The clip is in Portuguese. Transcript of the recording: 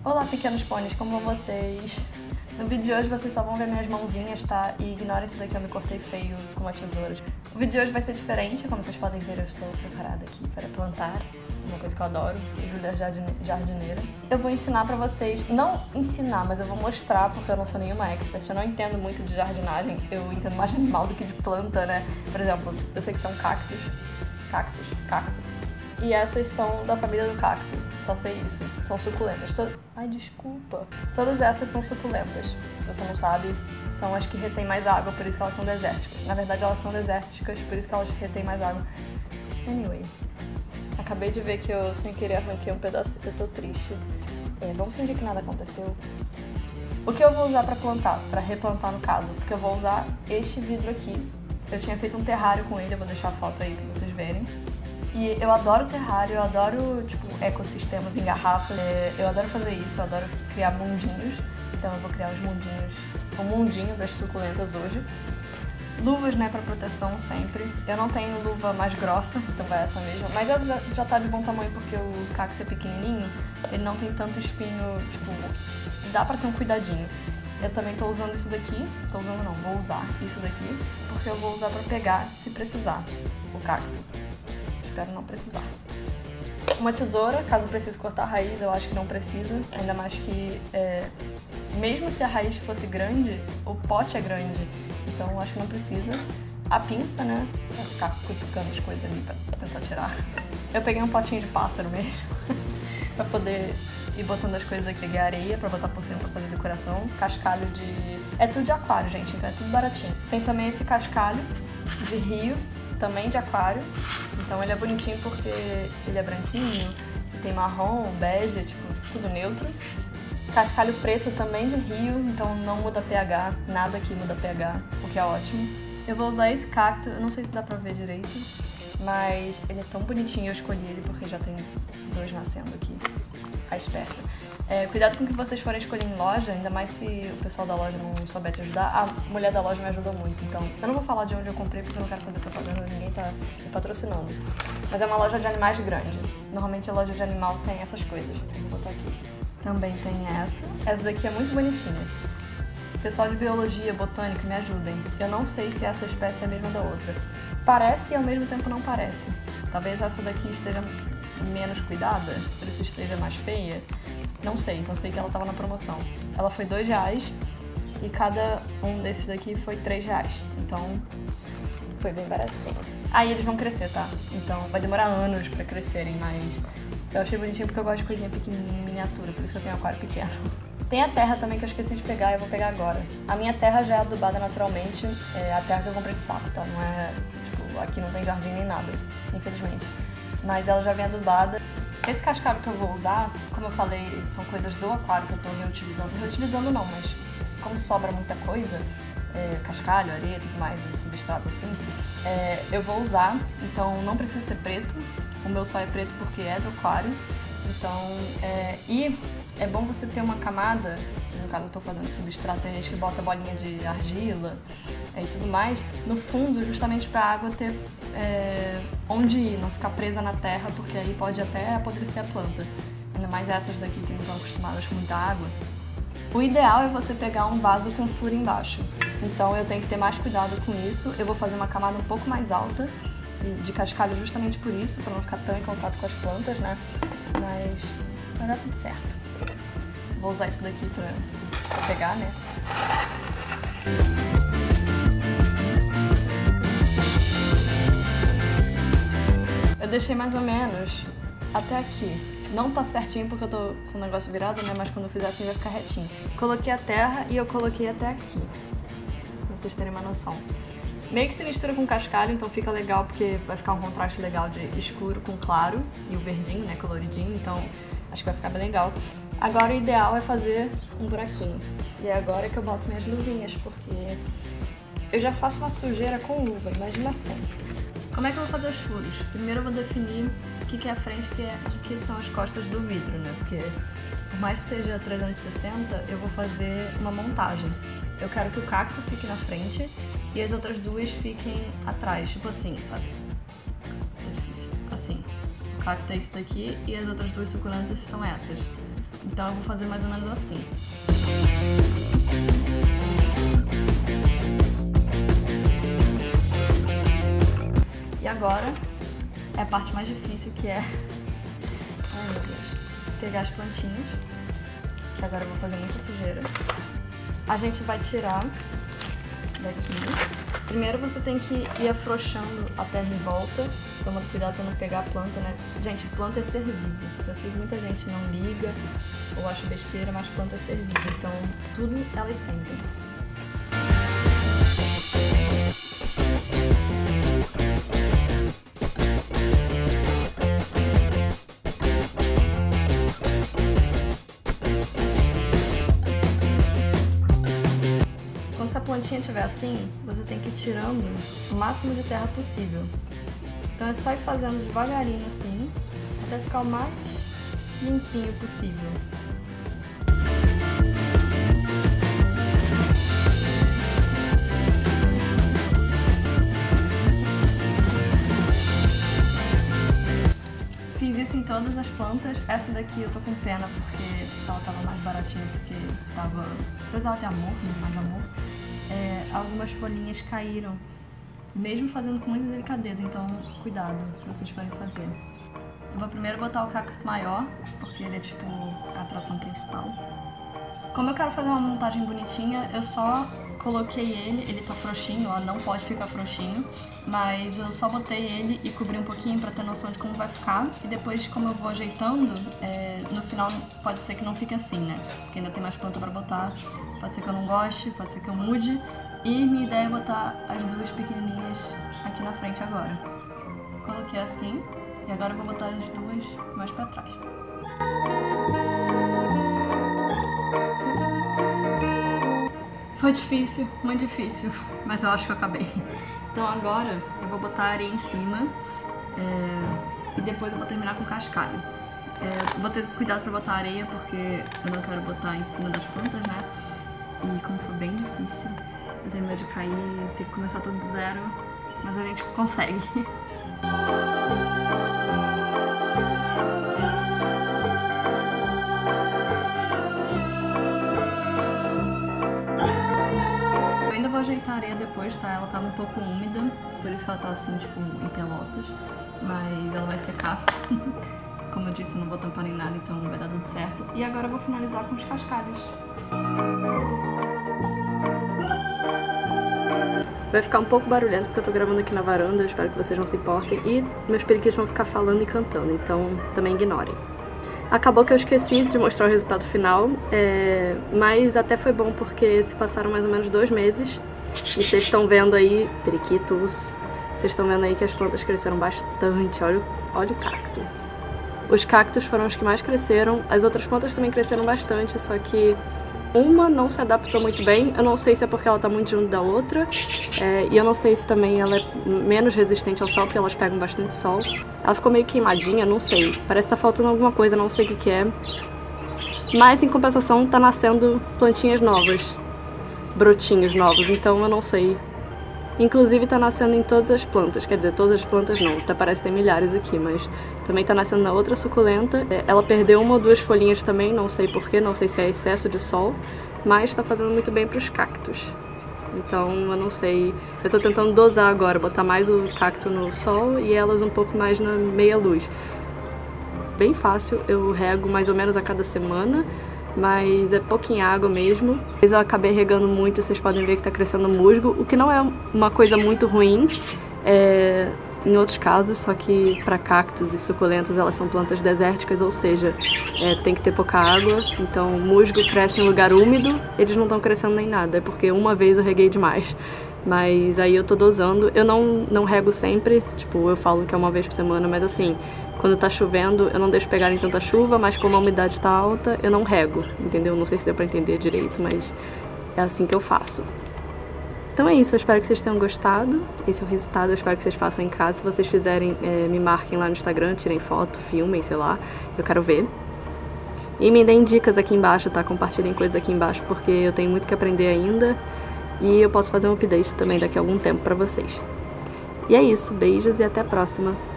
Olá, pequenos pôneis, como vão vocês? No vídeo de hoje vocês só vão ver minhas mãozinhas, tá? E ignorem isso daqui, eu me cortei feio com uma tesoura. O vídeo de hoje vai ser diferente, como vocês podem ver, eu estou preparada aqui para plantar, uma coisa que eu adoro, Júlia jardineira. Eu vou ensinar pra vocês, não ensinar, mas eu vou mostrar, porque eu não sou nenhuma expert, eu não entendo muito de jardinagem, eu entendo mais de animal do que de planta, né? Por exemplo, eu sei que são cacto. E essas são da família do cacto, só sei isso. São suculentas. Ai, desculpa. Todas essas são suculentas. Se você não sabe, são as que retêm mais água, por isso que elas são desérticas. Na verdade, elas são desérticas, por isso que elas retêm mais água. Anyway, acabei de ver que eu, sem querer, arranquei um pedaço. Eu tô triste. Vamos fingir que nada aconteceu. O que eu vou usar pra plantar? Pra replantar, no caso. Porque eu vou usar este vidro aqui. Eu tinha feito um terrário com ele, eu vou deixar a foto aí pra vocês verem. E eu adoro terrário, eu adoro, tipo, ecossistemas em garrafa. Eu adoro fazer isso, eu adoro criar mundinhos. Então eu vou criar os mundinhos, o mundinho das suculentas hoje. Luvas, né, pra proteção sempre. Eu não tenho luva mais grossa, então vai essa mesma. Mas já tá de bom tamanho porque o cacto é pequenininho. Ele não tem tanto espinho, tipo, dá pra ter um cuidadinho. Eu também tô usando isso daqui, vou usar isso daqui, porque eu vou usar pra pegar, se precisar, o cacto. Espero não precisar. Uma tesoura, caso precise cortar a raiz, eu acho que não precisa, ainda mais que, mesmo se a raiz fosse grande, o pote é grande, então eu acho que não precisa. A pinça, né, pra ficar cutucando as coisas ali, pra tentar tirar. Eu peguei um potinho de pássaro mesmo, pra poder ir botando as coisas aqui, areia pra botar por cima pra fazer decoração, cascalho de... É tudo de aquário, gente, então é tudo baratinho. Tem também esse cascalho de rio, também de aquário, então ele é bonitinho porque ele é branquinho, e tem marrom, bege, tipo, tudo neutro. Cascalho preto também de rio, então não muda pH, nada aqui muda pH, o que é ótimo. Eu vou usar esse cacto, eu não sei se dá pra ver direito, mas ele é tão bonitinho, eu escolhi ele porque já tem dois nascendo aqui, à esperta. Cuidado com o que vocês forem escolher em loja, ainda mais se o pessoal da loja não souber te ajudar. A mulher da loja me ajudou muito, então eu não vou falar de onde eu comprei porque eu não quero fazer propaganda, ninguém tá me patrocinando. Mas é uma loja de animais grande. Normalmente a loja de animal tem essas coisas. Vou botar aqui. Também tem essa. Essa daqui é muito bonitinha. Pessoal de biologia, botânica, me ajudem. Eu não sei se essa espécie é a mesma da outra. Parece e ao mesmo tempo não parece. Talvez essa daqui esteja menos cuidada, por isso esteja mais feia. Não sei, só sei que ela tava na promoção. Ela foi R$2 e cada um desses daqui foi R$3. Então, foi bem baratinho. Aí eles vão crescer, tá? Então, vai demorar anos pra crescerem, mas eu achei bonitinho porque eu gosto de coisinha pequenininha, miniatura, por isso que eu tenho um aquário pequeno. Tem a terra também que eu esqueci de pegar e eu vou pegar agora. A minha terra já é adubada naturalmente, é a terra que eu comprei de saco, tá? Não é, tipo, aqui não tem jardim nem nada, infelizmente. Mas ela já vem adubada. Esse cascalho que eu vou usar, como eu falei, são coisas do aquário que eu tô reutilizando. Reutilizando não, mas como sobra muita coisa, cascalho, areia, tudo mais, os substratos assim, eu vou usar. Então não precisa ser preto, o meu só é preto porque é do aquário. Então, e é bom você ter uma camada, que no caso eu tô fazendo substrato, tem gente que bota bolinha de argila e tudo mais, no fundo, justamente pra água ter onde ir, não ficar presa na terra, porque aí pode até apodrecer a planta. Ainda mais essas daqui que não estão acostumadas com muita água. O ideal é você pegar um vaso com furo embaixo. Então eu tenho que ter mais cuidado com isso. Eu vou fazer uma camada um pouco mais alta de cascalho justamente por isso, pra não ficar tão em contato com as plantas, né? Mas vai dar tudo certo. Vou usar isso daqui pra pegar, né? Eu deixei mais ou menos até aqui. Não tá certinho porque eu tô com o negócio virado, né? Mas quando eu fizer assim vai ficar retinho. Coloquei a terra e eu coloquei até aqui. Pra vocês terem uma noção. Meio que se mistura com cascalho, então fica legal porque vai ficar um contraste legal de escuro com claro e o verdinho, né, coloridinho, então acho que vai ficar bem legal. Agora o ideal é fazer um buraquinho. E é agora que eu boto minhas luvinhas, porque eu já faço uma sujeira com luva, imagina assim. Como é que eu vou fazer os furos? Primeiro eu vou definir o que é a frente e o que são as costas do vidro, né, porque por mais que seja 360, eu vou fazer uma montagem. Eu quero que o cacto fique na frente e as outras duas fiquem atrás, tipo assim, sabe? Tá difícil. Assim. O cacto é isso daqui e as outras duas suculentas são essas. Então eu vou fazer mais ou menos assim. E agora é a parte mais difícil, que é... Ai, meu Deus. Pegar as plantinhas, que agora eu vou fazer muita sujeira. A gente vai tirar daqui. Primeiro você tem que ir afrouxando a terra em volta, tomando cuidado para não pegar a planta, né? Gente, planta é ser vivo. Eu sei que muita gente não liga ou acha besteira, mas planta é ser vivo. Então, tudo elas sentem. Quando essa plantinha estiver assim, você tem que ir tirando o máximo de terra possível. Então é só ir fazendo devagarinho assim, até ficar o mais limpinho possível. Fiz isso em todas as plantas. Essa daqui eu tô com pena porque ela tava mais baratinha, porque tava precisava de amor, mais de amor. Algumas folhinhas caíram, mesmo fazendo com muita delicadeza, então cuidado quando vocês forem fazer. Eu vou primeiro botar o cacto maior, porque ele é tipo a atração principal. Como eu quero fazer uma montagem bonitinha, eu só coloquei ele tá frouxinho, ó, não pode ficar frouxinho, mas eu só botei ele e cobri um pouquinho pra ter noção de como vai ficar, e depois, como eu vou ajeitando, no final pode ser que não fique assim, né, porque ainda tem mais planta pra botar, pode ser que eu não goste, pode ser que eu mude, e minha ideia é botar as duas pequenininhas aqui na frente agora. Coloquei assim, e agora eu vou botar as duas mais pra trás. Foi difícil, muito difícil, mas eu acho que eu acabei. Então agora eu vou botar areia em cima e depois eu vou terminar com cascalho. Vou ter cuidado pra botar areia porque eu não quero botar em cima das plantas, né? E como foi bem difícil, eu tenho medo de cair, ter que começar tudo do zero, mas a gente consegue. Vou ajeitar a areia depois, tá? Ela tava um pouco úmida, por isso que ela tá assim, tipo, em pelotas, mas ela vai secar. Como eu disse, eu não vou tampar nem nada, então vai dar tudo certo. E agora eu vou finalizar com os cascalhos. Vai ficar um pouco barulhento porque eu tô gravando aqui na varanda, eu espero que vocês não se importem. E meus periquitos vão ficar falando e cantando, então também ignorem. Acabou que eu esqueci de mostrar o resultado final, mas até foi bom porque se passaram mais ou menos 2 meses e vocês estão vendo aí, periquitos, vocês estão vendo aí que as plantas cresceram bastante, olha o cacto. Os cactos foram os que mais cresceram, as outras plantas também cresceram bastante, só que uma não se adaptou muito bem, eu não sei se é porque ela tá muito junto da outra, e eu não sei se também ela é menos resistente ao sol, porque elas pegam bastante sol. Ela ficou meio queimadinha, não sei, parece que tá faltando alguma coisa, não sei o que é. Mas em compensação tá nascendo plantinhas novas, brotinhos novos, então eu não sei. Inclusive tá nascendo em todas as plantas, quer dizer, todas as plantas não, até parece que tem milhares aqui, mas também tá nascendo na outra suculenta. Ela perdeu 1 ou 2 folhinhas também, não sei porquê, não sei se é excesso de sol, mas tá fazendo muito bem pros cactos. Então eu não sei, eu tô tentando dosar agora, botar mais o cacto no sol e elas um pouco mais na meia luz. Bem fácil, eu rego mais ou menos a cada semana, mas é pouquinha água mesmo. Mas eu acabei regando muito, vocês podem ver que tá crescendo musgo, o que não é uma coisa muito ruim em outros casos, só que para cactos e suculentas elas são plantas desérticas, ou seja, tem que ter pouca água, então musgo cresce em lugar úmido, eles não estão crescendo nem nada, é porque uma vez eu reguei demais. Mas aí eu tô dosando, eu não rego sempre, tipo, eu falo que é 1 vez por semana, mas assim, quando tá chovendo, eu não deixo pegarem tanta chuva, mas como a umidade tá alta, eu não rego, entendeu? Não sei se deu pra entender direito, mas é assim que eu faço. Então é isso, eu espero que vocês tenham gostado, esse é o resultado, eu espero que vocês façam em casa. Se vocês fizerem, me marquem lá no Instagram, tirem foto, filmem, sei lá, eu quero ver. E me deem dicas aqui embaixo, tá? Compartilhem coisas aqui embaixo, porque eu tenho muito que aprender ainda. E eu posso fazer um update também daqui a algum tempo pra vocês. E é isso, beijos e até a próxima!